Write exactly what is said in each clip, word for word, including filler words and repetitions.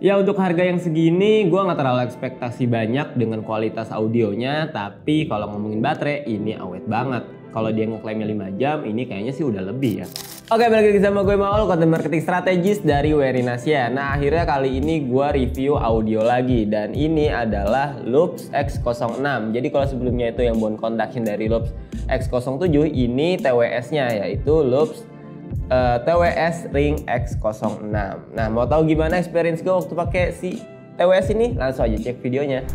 Ya untuk harga yang segini gue nggak terlalu ekspektasi banyak dengan kualitas audionya, tapi kalau ngomongin baterai ini awet banget. Kalau dia ngeklaimnya lima jam, ini kayaknya sih udah lebih ya. Oke, balik lagi sama gue Maul, content marketing strategis dari Werinasia. Nah akhirnya kali ini gue review audio lagi, dan ini adalah Loops X nol enam. Jadi kalau sebelumnya itu yang bone conduction dari Loops X nol tujuh, ini T W S-nya yaitu Loops Uh, T W S Ring X nol enam. Nah, mau tahu gimana experience gue waktu pakai si T W S ini? Langsung aja cek videonya.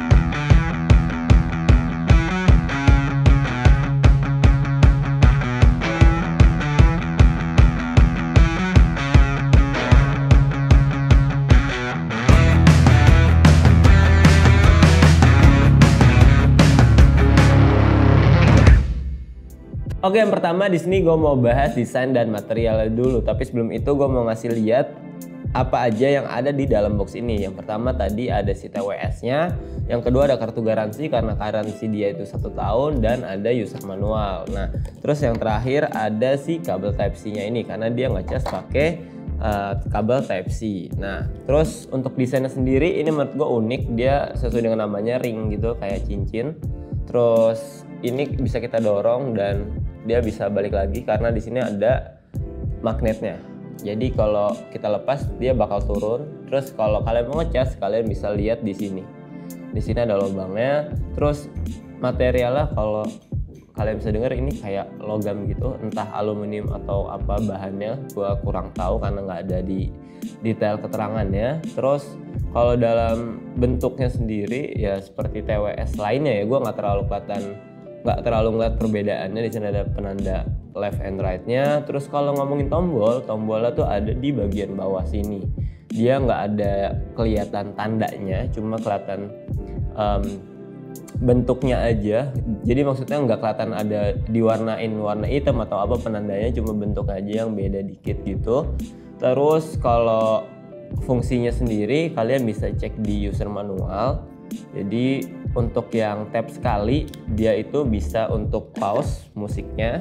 Oke, yang pertama di sini gue mau bahas desain dan materialnya dulu. Tapi sebelum itu gue mau ngasih lihat apa aja yang ada di dalam box ini. Yang pertama tadi ada si T W S-nya. Yang kedua ada kartu garansi karena garansi dia itu satu tahun, dan ada user manual. Nah, terus yang terakhir ada si kabel Type C-nya ini karena dia ngecas pakai uh, kabel Type C. Nah, terus untuk desainnya sendiri ini menurut gue unik. Dia sesuai dengan namanya ring gitu, kayak cincin. Terus ini bisa kita dorong dan dia bisa balik lagi karena di sini ada magnetnya. Jadi kalau kita lepas dia bakal turun. Terus kalau kalian mau ngecas, kalian bisa lihat di sini. Di sini ada lubangnya. Terus materialnya kalau kalian bisa dengar ini kayak logam gitu, entah aluminium atau apa bahannya, gua kurang tahu karena nggak ada di detail keterangannya. Terus kalau dalam bentuknya sendiri ya seperti T W S lainnya ya, gua nggak terlalu kelihatan nggak terlalu ngeliat perbedaannya. Di sini ada penanda left and right-nya. Terus kalau ngomongin tombol, tombolnya tuh ada di bagian bawah sini. Dia nggak ada kelihatan tandanya, cuma kelihatan um, bentuknya aja. Jadi maksudnya nggak kelihatan ada diwarnain warna hitam atau apa penandanya, cuma bentuk aja yang beda dikit gitu. Terus kalau fungsinya sendiri kalian bisa cek di user manual. Jadi untuk yang tap sekali dia itu bisa untuk pause musiknya.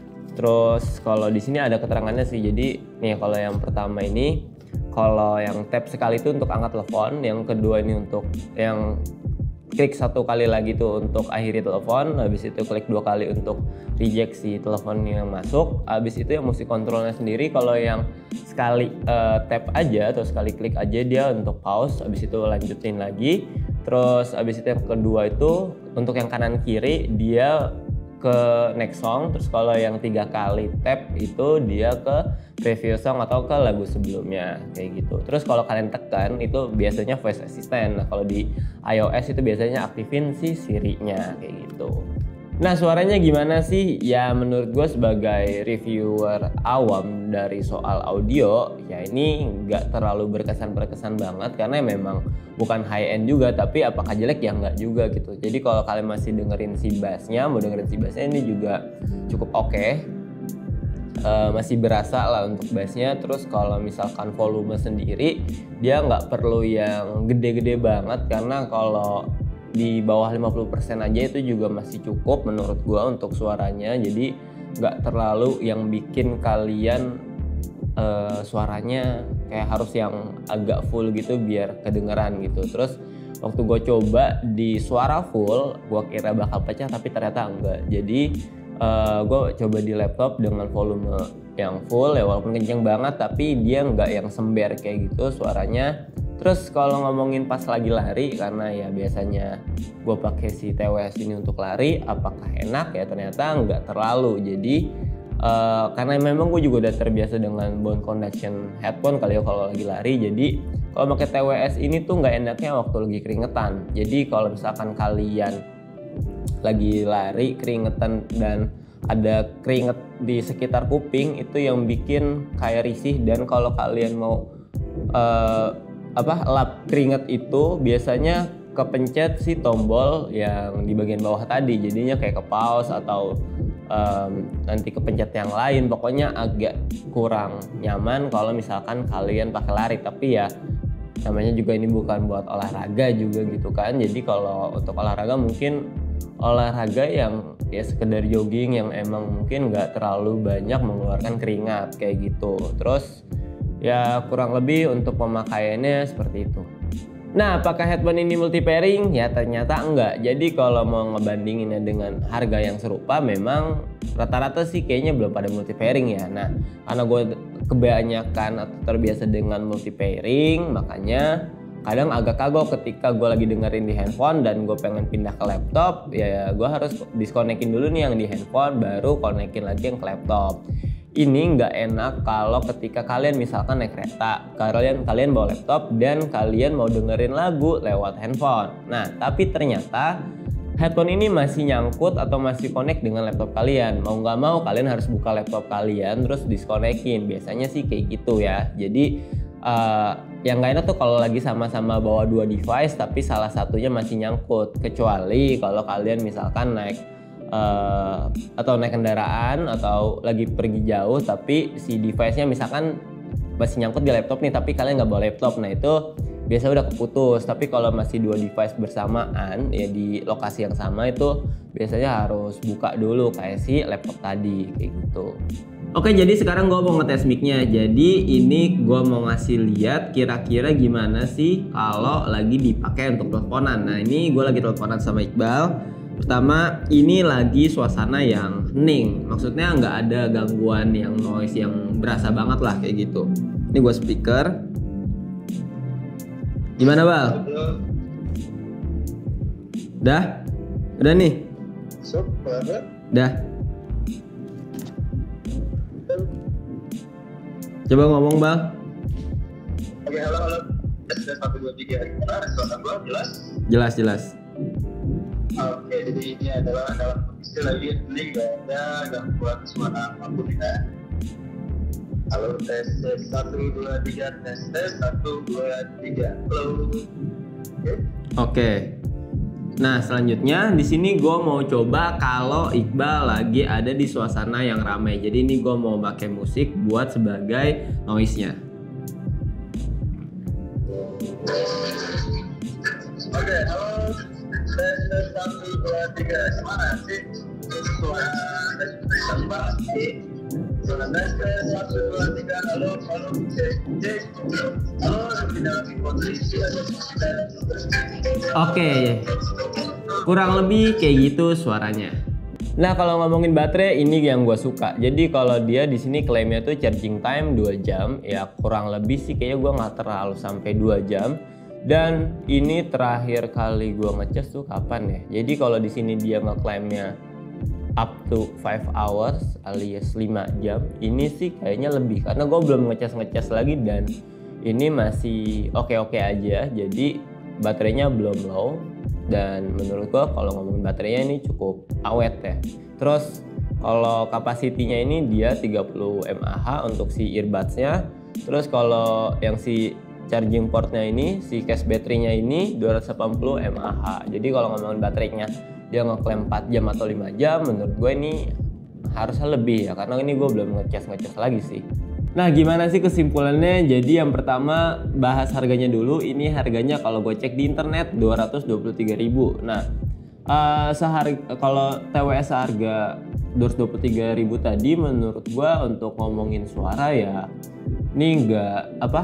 Terus kalau di sini ada keterangannya sih. Jadi nih kalau yang pertama ini, kalau yang tap sekali itu untuk angkat telepon, yang kedua ini untuk yang klik satu kali lagi tuh untuk akhiri telepon, habis itu klik dua kali untuk reject si telepon yang masuk. Habis itu yang musik kontrolnya sendiri, kalau yang sekali uh, tap aja atau sekali klik aja dia untuk pause, habis itu lanjutin lagi. Terus habis itu yang kedua itu untuk yang kanan kiri dia ke next song. Terus kalau yang tiga kali tap itu dia ke previous song atau ke lagu sebelumnya kayak gitu. Terus kalau kalian tekan itu biasanya voice assistant. Nah kalau di iOS itu biasanya aktifin si Siri-nya kayak gitu. Nah suaranya gimana sih? Ya menurut gue sebagai reviewer awam dari soal audio, ya ini nggak terlalu berkesan-berkesan banget karena memang bukan high end juga, tapi apakah jelek ya nggak juga gitu. Jadi kalau kalian masih dengerin si bassnya, mau dengerin si bassnya ini juga cukup oke. Okay. Uh, masih berasa lah untuk bassnya. Terus kalau misalkan volume sendiri dia nggak perlu yang gede-gede banget karena kalau di bawah lima puluh persen aja itu juga masih cukup menurut gua untuk suaranya. Jadi nggak terlalu yang bikin kalian uh, suaranya kayak harus yang agak full gitu biar kedengeran gitu. Terus waktu gue coba di suara full gua kira bakal pecah tapi ternyata enggak. Jadi uh, gue coba di laptop dengan volume yang full ya, walaupun kenceng banget tapi dia nggak yang sember kayak gitu suaranya. Terus kalau ngomongin pas lagi lari, karena ya biasanya gue pakai si T W S ini untuk lari, apakah enak ya? Ternyata nggak terlalu. Jadi uh, karena memang gue juga udah terbiasa dengan bone conduction headphone kali ya kalau lagi lari. Jadi kalau pakai T W S ini tuh nggak enaknya waktu lagi keringetan. Jadi kalau misalkan kalian lagi lari keringetan dan ada keringet di sekitar kuping, itu yang bikin kayak risih. Dan kalau kalian mau uh, apa lap keringat itu biasanya kepencet si tombol yang di bagian bawah tadi, jadinya kayak ke pause atau um, nanti kepencet yang lain. Pokoknya agak kurang nyaman kalau misalkan kalian pakai lari. Tapi ya namanya juga ini bukan buat olahraga juga gitu kan. Jadi kalau untuk olahraga mungkin olahraga yang ya sekedar jogging yang emang mungkin nggak terlalu banyak mengeluarkan keringat kayak gitu. Terus Ya kurang lebih untuk pemakaiannya seperti itu. Nah, apakah headphone ini multi pairing? Ya ternyata enggak. Jadi kalau mau ngebandinginnya dengan harga yang serupa, memang rata-rata sih kayaknya belum pada multi pairing ya. Nah, karena gue kebanyakan atau terbiasa dengan multi pairing, makanya kadang agak kagok ketika gue lagi dengerin di handphone dan gue pengen pindah ke laptop, ya gue harus disconnectin dulu nih yang di handphone, baru konekin lagi yang ke laptop. Ini nggak enak kalau ketika kalian misalkan naik kereta, kalian kalian bawa laptop dan kalian mau dengerin lagu lewat handphone. Nah, tapi ternyata headphone ini masih nyangkut atau masih connect dengan laptop kalian. Mau nggak mau kalian harus buka laptop kalian terus disconnectin. Biasanya sih kayak gitu ya. Jadi uh, yang nggak enak tuh kalau lagi sama-sama bawa dua device tapi salah satunya masih nyangkut. Kecuali kalau kalian misalkan naik Uh, atau naik kendaraan atau lagi pergi jauh tapi si device-nya misalkan masih nyangkut di laptop nih tapi kalian nggak bawa laptop, nah itu biasa udah keputus. Tapi kalau masih dua device bersamaan ya di lokasi yang sama, itu biasanya harus buka dulu kayak si laptop tadi kayak gitu. Oke, jadi sekarang gue mau ngetes mic-nya. Jadi ini gue mau ngasih lihat kira-kira gimana sih kalau lagi dipakai untuk teleponan. Nah, ini gue lagi teleponan sama Iqbal. Pertama, ini lagi suasana yang hening, maksudnya nggak ada gangguan yang noise yang berasa banget lah kayak gitu. Ini gue speaker. Gimana Bal? Dah? Udah nih? Dah. Coba ngomong Bal. Oke, halo halo. satu dua tiga. Gimana? Suara gue jelas? Jelas jelas. Oke, jadi ini adalah dalam kondisi lagi hening, gak ada gangguan suara apapun ya. Halo, tes tes satu dua tiga, tes tes satu dua tiga. Halo. Oke. Oke. Nah, selanjutnya di sini gue mau coba kalau Iqbal lagi ada di suasana yang ramai. Jadi ini gue mau pakai musik buat sebagai noise-nya. Oke, halo. Tes tes satu dua tiga. Gimana sih suara dari Mbak? Suara tes tes satu dua tiga. Halo halo cek cek. Halo, di dalam kondisi ada. Oke, kurang lebih kayak gitu suaranya. Nah, kalau ngomongin baterai, ini yang gue suka. Jadi kalau dia di sini klaimnya tuh charging time dua jam, ya kurang lebih sih kayaknya gue nggak terlalu sampai dua jam. Dan ini terakhir kali gue ngecas tuh kapan ya? Jadi kalau di sini dia ngeklaimnya up to five hours alias lima jam, ini sih kayaknya lebih karena gue belum ngecas-ngecas lagi dan ini masih oke-oke aja. Jadi baterainya belum low dan menurut gue kalau ngomongin baterainya ini cukup awet ya. Terus kalau kapasitinya ini dia tiga puluh mAh untuk si earbuds-nya. Terus kalau yang si charging portnya ini, si case baterainya ini dua ratus delapan puluh mAh. Jadi kalau ngomongin baterainya dia ngeklaim empat jam atau lima jam, menurut gue ini harusnya lebih ya, karena ini gue belum ngecas-ngecas lagi sih. Nah, gimana sih kesimpulannya? Jadi yang pertama bahas harganya dulu. Ini harganya kalau gue cek di internet dua ratus dua puluh tiga ribu. Nah, uh, seharga kalau T W S harga dua ratus dua puluh tiga ribu tadi, menurut gue untuk ngomongin suara ya ini enggak apa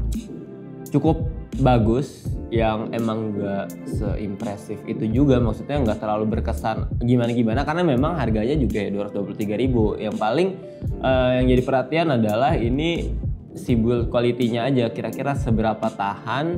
cukup bagus, yang emang gak seimpresif itu juga, maksudnya nggak terlalu berkesan gimana-gimana karena memang harganya juga ya dua ratus dua puluh tiga ribu. Yang paling uh, yang jadi perhatian adalah ini si build quality-nya aja, kira-kira seberapa tahan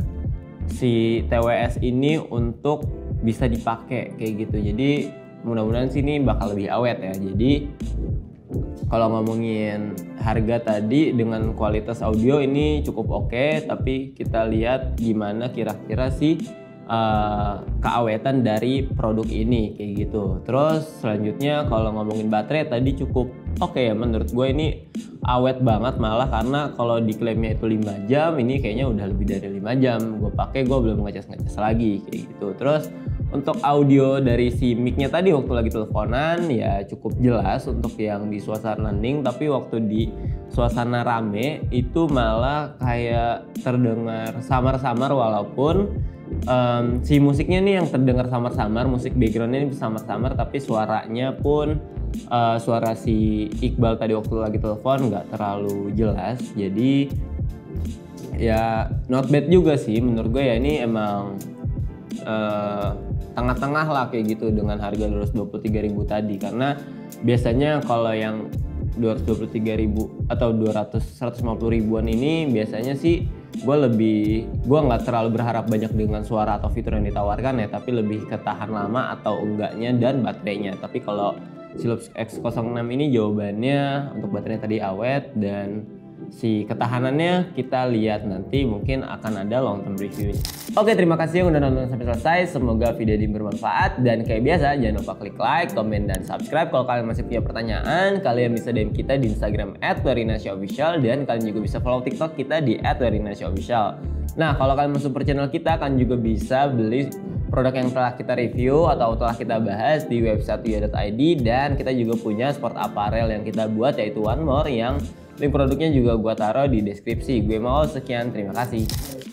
si T W S ini untuk bisa dipakai kayak gitu. Jadi mudah-mudahan sih ini bakal lebih awet ya. Jadi kalau ngomongin harga tadi dengan kualitas audio ini cukup oke, tapi kita lihat gimana kira-kira sih uh, keawetan dari produk ini kayak gitu. Terus selanjutnya kalau ngomongin baterai tadi cukup oke ya, menurut gue ini awet banget, malah karena kalau diklaimnya itu lima jam, ini kayaknya udah lebih dari lima jam gue pakai, gue belum ngecas-ngecas lagi kayak gitu. Terus untuk audio dari si mic-nya tadi waktu lagi teleponan ya cukup jelas untuk yang di suasana hening, tapi waktu di suasana rame itu malah kayak terdengar samar-samar, walaupun um, si musiknya nih yang terdengar samar-samar, musik backgroundnya ini samar-samar, tapi suaranya pun uh, suara si Iqbal tadi waktu lagi telepon nggak terlalu jelas. Jadi ya not bad juga sih menurut gue ya. Ini emang uh, tengah-tengah lah kayak gitu dengan harga dua ratus dua puluh tiga ribu tadi, karena biasanya kalau yang dua ratus dua puluh tiga ribu atau dua ratus seratus lima puluh ribuan ini biasanya sih gue lebih gue nggak terlalu berharap banyak dengan suara atau fitur yang ditawarkan ya, tapi lebih ketahan lama atau enggaknya dan baterainya. Tapi kalau Philips X nol enam ini jawabannya untuk baterainya tadi awet, dan si ketahanannya kita lihat nanti mungkin akan ada long term review. Oke, terima kasih yang udah nonton sampai selesai. Semoga video ini bermanfaat, dan kayak biasa jangan lupa klik like, komen, dan subscribe. Kalau kalian masih punya pertanyaan, kalian bisa D M kita di Instagram at werinasya official, dan kalian juga bisa follow TikTok kita di at werinasya official. Nah, kalau kalian mau support channel kita, kalian juga bisa beli produk yang telah kita review atau telah kita bahas di website tuya dot i d, dan kita juga punya sport apparel yang kita buat yaitu One More, yang link produknya juga gua taruh di deskripsi. Gue mau sekian, terima kasih.